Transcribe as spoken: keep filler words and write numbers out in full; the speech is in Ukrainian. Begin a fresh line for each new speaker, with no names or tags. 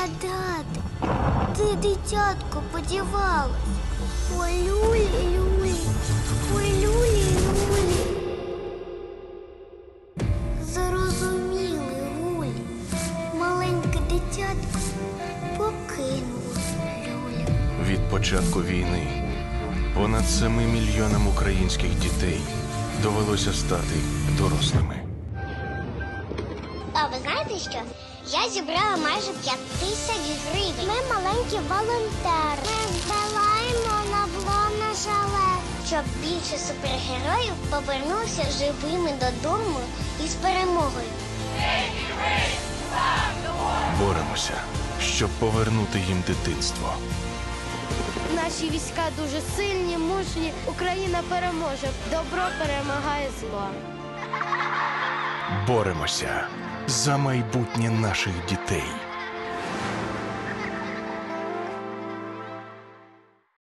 згадати, де дитятко подівалось. Ой, люлі, люлі, ой, люлі, люлі. Зарозуміли гулі, маленьке дитятко покинуло люлю.
Від початку війни понад семи мільйонам українських дітей довелося стати дорослими.
А ви знаєте що? Я зібрала майже п'ять тисяч гривень. Ми маленькі волонтери. Ми збираємо на бронежилет, щоб більше супергероїв повернувся живими додому із перемогою.
Боремося, щоб повернути їм дитинство.
Наші війська дуже сильні, мужні. Україна переможе. Добро перемагає зло.
Боремося за майбутнє наших дітей.